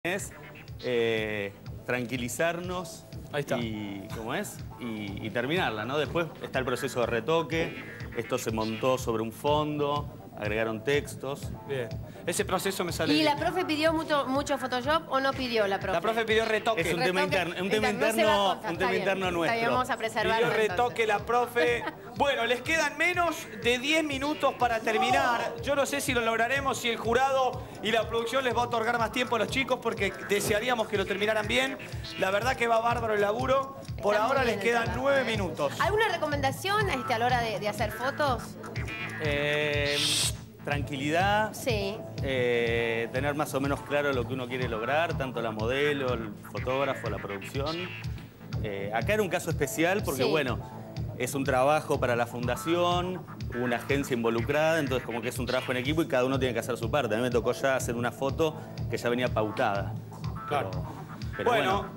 es tranquilizarnos. Ahí está. Y terminarla, ¿no? Después está el proceso de retoque. Esto se montó sobre un fondo, agregaron textos. Bien. Ese proceso me sale ¿Y bien. la profe pidió mucho Photoshop o no pidió la profe? La profe pidió retoque. Es un tema interno, un tema interno nuestro. Está bien, vamos a preservarlo. Pidió retoque la profe. Bueno, les quedan menos de 10 minutos para terminar. Yo no sé si lo lograremos, si el jurado y la producción les va a otorgar más tiempo a los chicos, porque desearíamos que lo terminaran bien. La verdad que va bárbaro el laburo. Por Está ahora muy les bien el quedan trabajo, 9 minutos. ¿Alguna recomendación a la hora de hacer fotos? Tranquilidad. Sí. Tener más o menos claro lo que uno quiere lograr, tanto la modelo, el fotógrafo, la producción. Acá era un caso especial porque, Sí. bueno, es un trabajo para la fundación, hubo una agencia involucrada, entonces como que es un trabajo en equipo y cada uno tiene que hacer su parte. A mí me tocó ya hacer una foto que ya venía pautada. Claro. Pero Bueno,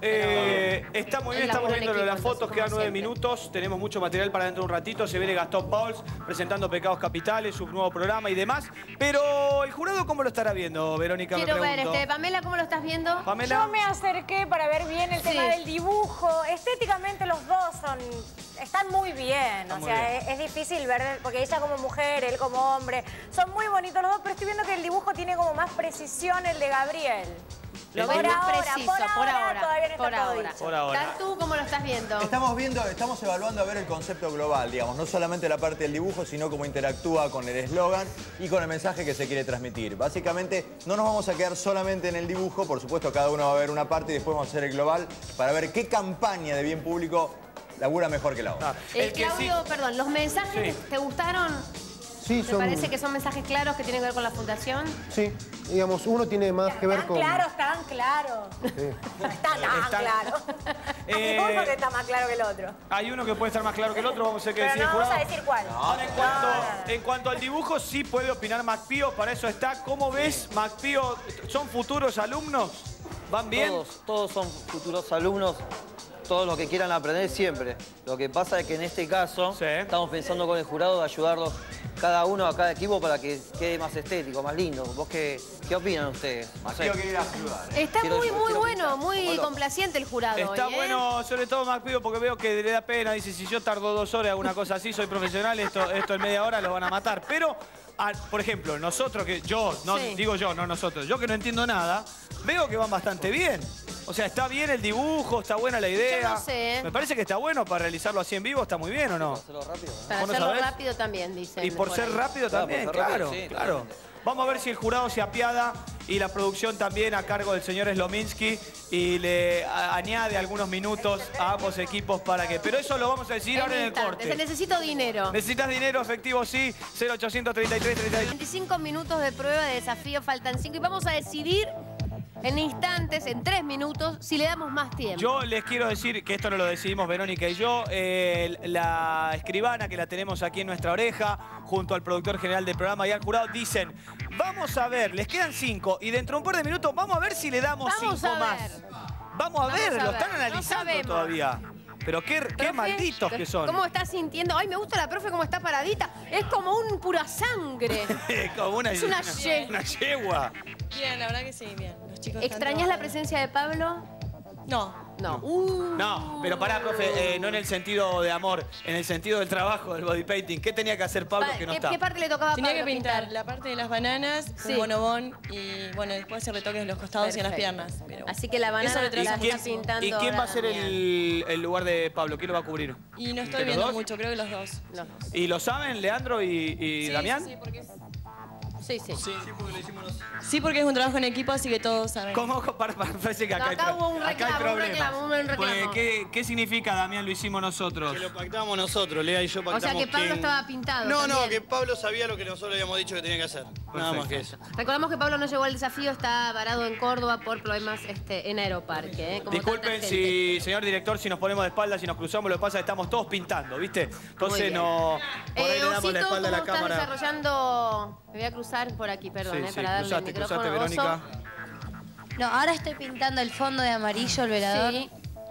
está muy bien, el laburo estamos en viendo equipo, las fotos, entonces, quedan como 9 siempre. minutos, tenemos mucho material para dentro de un ratito, se viene Gastón Pauls presentando Pecados Capitales, su nuevo programa y demás, pero el jurado ¿cómo lo estará viendo, Verónica? Quiero me ver, pregunto. Pamela, ¿cómo lo estás viendo? Pamela. Yo me acerqué para ver bien el tema Sí. del dibujo. Estéticamente los dos están muy bien. Están O muy sea, bien. es difícil ver, porque ella como mujer, él como hombre. Son muy bonitos los dos, pero estoy viendo que el dibujo tiene como más precisión el de Gabriel. Lo Por ves más ahora, preciso, por ahora. todavía no está Por todo ahora. dicho. Por ahora. ¿Tú cómo lo estás viendo? Estamos evaluando a ver el concepto global, digamos, no solamente la parte del dibujo, sino cómo interactúa con el eslogan y con el mensaje que se quiere transmitir. Básicamente, no nos vamos a quedar solamente en el dibujo, por supuesto, cada uno va a ver una parte y después vamos a hacer el global para ver qué campaña de bien público labura mejor que la otra. El que sí- Claudio, perdón, ¿los mensajes Sí. te gustaron? Sí, ¿Te parece que son mensajes claros que tienen que ver con la fundación? Sí, digamos, uno tiene más que ver con... Tan claro. Está tan claro. Hay uno que está más claro que el otro. Hay uno que puede estar más claro que el otro, vamos a ver qué Pero decide no el vamos jurado. a decir cuál. Ahora, en cuanto al dibujo, sí puede opinar Macpío, para eso está. ¿Cómo ves, Macpío? ¿Son futuros alumnos? ¿Van bien? Todos son futuros alumnos, todos los que quieran aprender siempre. Lo que pasa es que en este caso Sí. estamos pensando con el jurado de ayudarlos cada uno a cada equipo para que quede más estético, más lindo. ¿Vos qué opinan ustedes? No sé. Quiero que ir a ayudar. Está Quiero- muy quiero bueno, pensar. muy Hola. complaciente el jurado. Está hoy, ¿eh? bueno, sobre todo Macpío, porque veo que le da pena. Dice, si yo tardo 2 horas en una cosa así, soy profesional, esto en media hora lo van a matar. Pero, por ejemplo, nosotros que Sí. digo yo, no nosotros, yo que no entiendo nada, veo que van bastante bien. O sea, está bien el dibujo, está buena la idea. Yo no sé. Me parece que está bueno para realizarlo así en vivo, está muy bien, ¿o no? Hacerlo rápido. Para ¿Vos no hacerlo sabés? rápido también, dicen. Y por ser ahí. rápido también, por ser rápido, claro, sí, claro. totalmente. Vamos a ver si el jurado se apiada y la producción también a cargo del señor Slominski y le añade algunos minutos a ambos equipos para que... Pero eso lo vamos a decir ahora en el instantes. corte. Necesito dinero. ¿Necesitas dinero efectivo? Sí, 0833 33. 25 minutos de prueba de desafío, faltan 5 y vamos a decidir en instantes, en 3 minutos, si le damos más tiempo. Yo les quiero decir que esto no lo decidimos Verónica y yo, la escribana que la tenemos aquí en nuestra oreja, junto al productor general del programa y al jurado, dicen, vamos a ver, les quedan 5 y dentro de un par de minutos vamos a ver si le damos Vamos 5 a más. ver. Vamos a ver, a lo ver, están no analizando sabemos. todavía. Pero qué Profe, malditos que son. ¿Cómo está sintiendo? Ay, me gusta la profe, cómo está paradita. Es como un pura sangre. Como Es una una yegua. Bien, la verdad que sí, bien. Los chicos están ¿Extrañas la trabajando. presencia de Pablo? No. No. No, pero pará, profe, no en el sentido de amor, en el sentido del trabajo, del body painting. ¿Qué tenía que hacer Pablo que no está? ¿Qué parte le tocaba a Tenía Pablo que pintar la parte de las bananas, Sí. un bonobón y bueno, después se retoques en los costados y en las Perfecto. piernas. Pero Así que la banana eso lo la trazo está muchísimo. pintando. ¿Y quién va a ahora ser Damián. el lugar de Pablo? ¿Quién lo va a cubrir? Y no ¿Entre estoy los viendo dos? mucho, creo que los dos. Los dos. ¿Y lo saben, Leandro y Sí, Damián? Sí, porque es... Sí, sí. Sí, porque es un trabajo en equipo, así que todos saben. ¿Cómo? Parece que acá, No, hay acá hubo un acá hay reclamo, un problemas. reclamo, un reclamo. Pues, ¿qué significa, Damián, lo hicimos nosotros? Que lo pactamos nosotros, Lea y yo O pactamos. sea que Pablo quién- estaba pintado. No, no, también. que Pablo sabía lo que nosotros le habíamos dicho que tenía que hacer. Nada más que eso. Recordamos que Pablo no llegó al desafío, está varado en Córdoba por problemas en Aeroparque. Como Disculpen tanta si, señor director, si nos ponemos de espalda, si nos cruzamos, lo que pasa es que estamos todos pintando, ¿viste? Entonces bien. no... Por ahí le damos la Osito, espalda a la ¿cómo estás cámara. desarrollando? Me voy a cruzar por aquí, perdón, Sí, para darle el cruzate, micrófono. cruzate, Verónica. No, ahora estoy pintando el fondo de amarillo, el velador. Sí.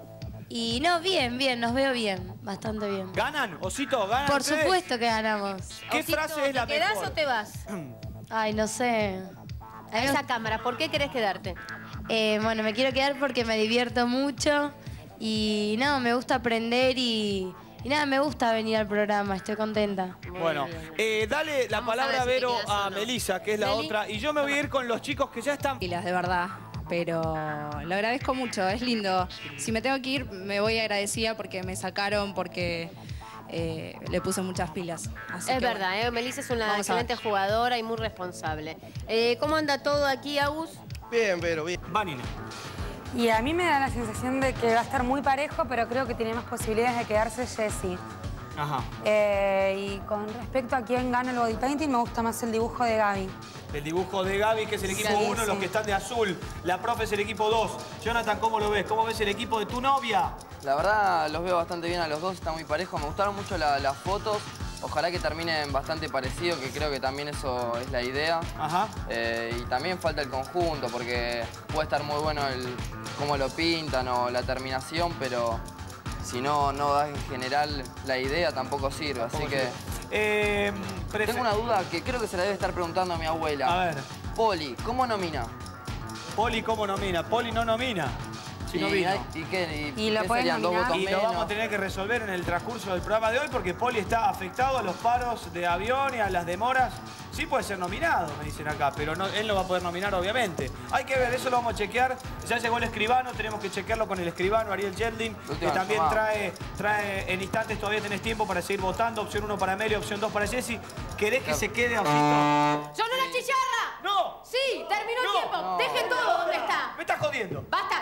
Y no, bien, nos veo bien, bastante bien. ¿Ganan? Osito, ¿ganan Por ustedes? supuesto que ganamos. ¿Qué Osito, frase es la ¿te quedás mejor? o te vas? Ay, no sé. A esa cámara, ¿por qué querés quedarte? Bueno, me quiero quedar porque me divierto mucho y nada, me gusta aprender y nada, me gusta venir al programa, estoy contenta. Bueno, dale la palabra, Vero, a Melissa, que es la otra, y yo me voy a ir con los chicos que ya están... De verdad, pero lo agradezco mucho, es lindo. Si me tengo que ir, me voy agradecida porque me sacaron, porque le puse muchas pilas. Así es que, verdad, bueno. Melissa es una Vamos a ver. excelente jugadora y muy responsable. ¿Cómo anda todo aquí, Agus? Bien, Vero, bien. Vanina. Y a mí me da la sensación de que va a estar muy parejo, pero creo que tiene más posibilidades de quedarse Jessie. Ajá. Y con respecto a quién gana el body painting, me gusta más el dibujo de Gaby. El dibujo de Gaby, que es el equipo Sí, 1, sí. los que están de azul. La profe es el equipo 2. Jonathan, ¿cómo lo ves? ¿Cómo ves el equipo de tu novia? La verdad, los veo bastante bien a los dos, está muy parejo. Me gustaron mucho las fotos. Ojalá que terminen bastante parecido, que creo que también eso es la idea. Ajá. Y también falta el conjunto, porque puede estar muy bueno cómo lo pintan o la terminación, pero si no da en general la idea, tampoco sirve. Así que... tengo una duda que creo que se la debe estar preguntando a mi abuela. A ver. Poli, ¿cómo nomina? Poli, ¿cómo nomina? Poli no nomina. Si no vino. ¿Y qué? ¿Y lo qué pueden serían, dos nominar? votos Y lo menos? vamos a tener que resolver en el transcurso del programa de hoy porque Poli está afectado a los paros de avión y a las demoras. Sí puede ser nominado, me dicen acá, pero no, él no va a poder nominar, obviamente. Hay que ver, eso lo vamos a chequear. Ya llegó el escribano, tenemos que chequearlo con el escribano, Ariel Yeldin, que también trae en instantes, todavía tenés tiempo para seguir votando. Opción 1 para Meli, opción 2 para Jessy. ¿Querés que se quede Osito? ¡Sonó la chicharra! ¡No! Sí, terminó el tiempo. No. Dejen todo donde está. Me estás jodiendo. ¡Basta!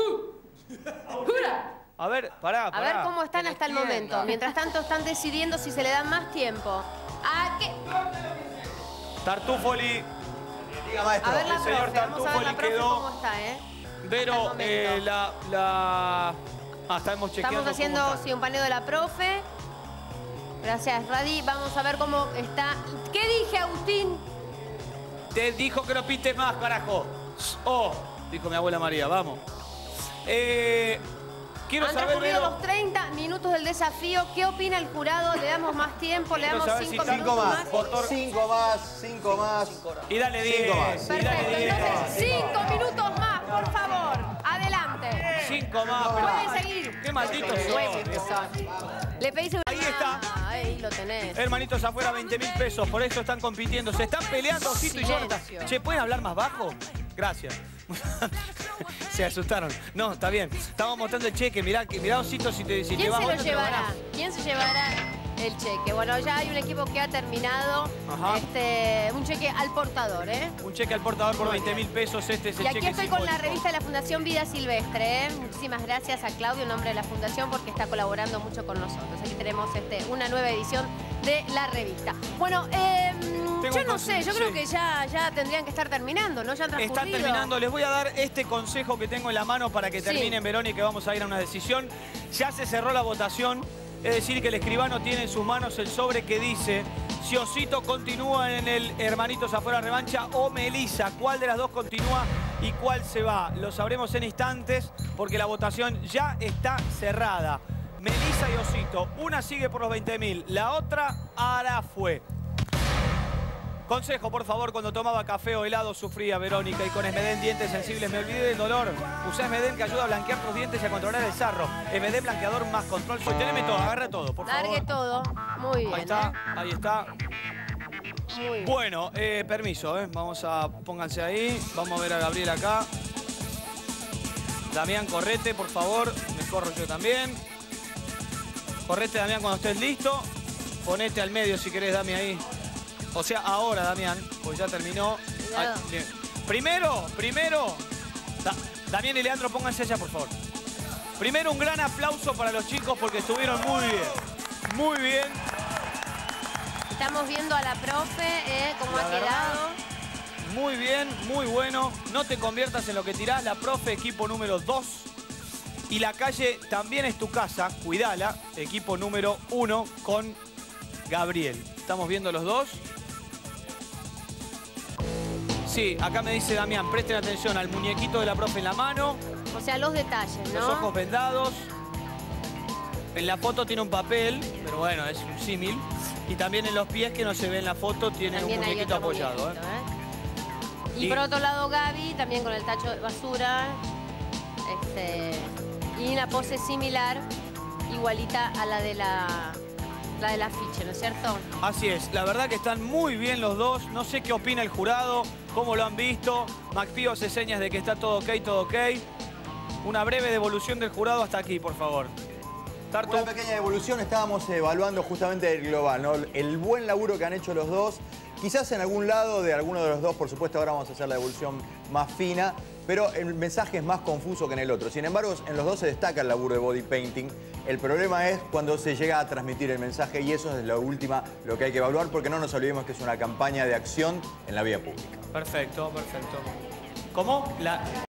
¡Jura! A ver, pará. A ver cómo están hasta el momento. Mientras tanto están decidiendo si se le dan más tiempo. ¿A qué? Tartufoli. Diga, maestro. A ver la El señor profe, vamos a ver la Tartufoli profe quedó. cómo está, ¿eh? Vero, estamos chequeando. Estamos haciendo cómo está. sí, un paneo de la profe. Gracias, Radi. Vamos a ver cómo está. ¿Qué dije, Agustín? Te dijo que no pintes más, carajo. Oh, dijo mi abuela María, vamos. Quiero Han saber, transcurrido Vero, los 30 minutos del desafío. ¿Qué opina el jurado? ¿Le damos más tiempo? ¿Le Quiero damos saber 5 si minutos más? 5 más. y dale 10. Cinco más. Y dale Perfecto. 10. Entonces, 5 minutos más, por favor. Adelante. 5 más. pero- Pueden seguir. Qué maldito sos. Le pedí Ahí está. Ahí lo tenés. Hermanitos afuera, 20.000 pesos. Por eso están compitiendo. Se están peleando, Osito y Jonathan. Silencio. Che, ¿pueden hablar más bajo? Gracias. Se asustaron. No, está bien. Estamos mostrando el cheque. Mirá, Osito, si te ¿Quién vas se lo bueno, te lo llevará? ganás. ¿Quién se llevará el cheque? Bueno, ya hay un equipo que ha terminado. Ajá. Un cheque al portador, ¿eh? Un cheque al portador por 20.000 pesos. Este es el Y aquí cheque estoy con la simbólico. revista de la Fundación Vida Silvestre, ¿eh? Muchísimas gracias a Claudio, en nombre de la Fundación, porque está colaborando mucho con nosotros. Aquí tenemos una nueva edición de la revista. Bueno, yo no sé, yo creo que ya tendrían que estar terminando, ¿no? Ya han transcurrido. Están terminando. Les voy a dar este consejo que tengo en la mano para que Sí. terminen, Verónica, y vamos a ir a una decisión. Ya se cerró la votación. Es decir, que el escribano tiene en sus manos el sobre que dice si Osito continúa en el Hermanitos Afuera Revancha o Melissa. ¿Cuál de las dos continúa y cuál se va? Lo sabremos en instantes porque la votación ya está cerrada. Melissa y Osito. Una sigue por los 20.000. La otra ahora fue. Consejo, por favor, cuando tomaba café o helado sufría, Verónica, y con Esmedén Dientes Sensibles me olvidé del dolor. Usá Esmedén que ayuda a blanquear tus dientes y a controlar el sarro. Esmedén blanqueador más control. Teneme todo, agarra todo, por favor. Largue todo. Muy bien. Ahí está, ahí está. Muy bien. Bueno, permiso, vamos a, pónganse ahí. Vamos a ver a Gabriel acá. Damián, correte, por favor. Me corro yo también. Correte, Damián, cuando estés listo. Ponete al medio si querés, Dami, ahí. O sea, ahora, Damián, pues ya terminó. Cuidado. Ay, bien. Primero, Damián y Leandro, pónganse allá, por favor. Primero, un gran aplauso para los chicos porque estuvieron muy bien. Muy bien. Estamos viendo a la profe, cómo La ha verdad, quedado. Muy bien, muy bueno. No te conviertas en lo que tirás. La profe, equipo número 2. Y la calle también es tu casa. Cuidala, equipo número 1 con Gabriel. Estamos viendo los dos. Sí, acá me dice Damián, presten atención al muñequito de la profe en la mano. O sea, los detalles, ¿no? Los ojos vendados. En la foto tiene un papel, pero bueno, es un símil. Y también en los pies, que no se ve en la foto, tiene También un hay muñequito otro apoyado. muñequito, Y por otro lado Gaby, también con el tacho de basura. Y una pose similar, igualita a la del afiche, ¿no es cierto? Así es, la verdad que están muy bien los dos. No sé qué opina el jurado, cómo lo han visto. McPío hace señas de que está todo ok, todo ok. Una breve devolución del jurado hasta aquí, por favor. Tartu. Una pequeña devolución, estábamos evaluando justamente el global, ¿no? El buen laburo que han hecho los dos. Quizás en algún lado de alguno de los dos, por supuesto, ahora vamos a hacer la devolución más fina, pero el mensaje es más confuso que en el otro. Sin embargo, en los dos se destaca el laburo de body painting. El problema es cuando se llega a transmitir el mensaje y eso es lo que hay que evaluar, porque no nos olvidemos que es una campaña de acción en la vía pública. Perfecto, perfecto. ¿Cómo?